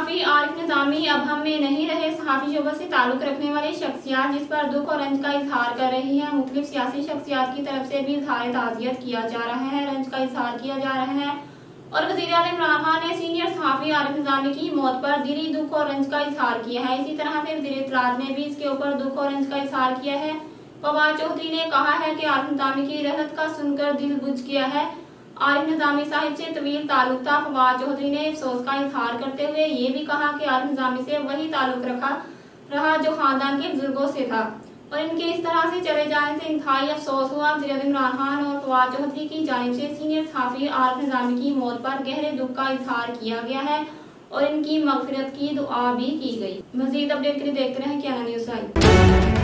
सहाफी आरिफ निजामी अब हम में नहीं रहे। सहाफी शोबे से ताल्लुक रखने वाले शख्सियात जिस पर दुख और रंज का इजहार कर रही है। मुख्तलिफ सियासी शख्सियात की तरफ से भी इजहार ताज़ियत किया जा रहा है, रंज का इजहार किया जा रहा है और वज़ीर-ए-आज़म इमरान खान ने सीनियर सहाफी आरिफ निजामी की मौत पर दिली दुख और रंज का इजहार किया है। इसी तरह से वज़ीर इत्तलात ने भी इसके ऊपर दुख और रंज का इजहार किया है। फवाद चौधरी ने कहा है कि आरिफ निजामी की रहलत का सुनकर दिल बुझ गया है। आरिफ निजामी साहिब से तवील ताल्लुक था। फवाद चौधरी ने अफसोस का इजहार करते हुए ये भी कहा कि आरिफ निजामी से वही ताल्लुक रहा जो खानदान के बुजुर्गों से था और इनके इस तरह से चले जाने से इंतहाई अफसोस हुआ। वज़ीर-ए-आज़म इमरान खान और फवाद चौधरी की जानिब से सीनियर सहाफी आरिफ निजामी की मौत पर गहरे दुख का इजहार किया गया है और इनकी मग़फ़िरत की दुआ भी की गई। मज़ीद अपडेट के लिए देखते रहें क्या न्यूज़ लाइव।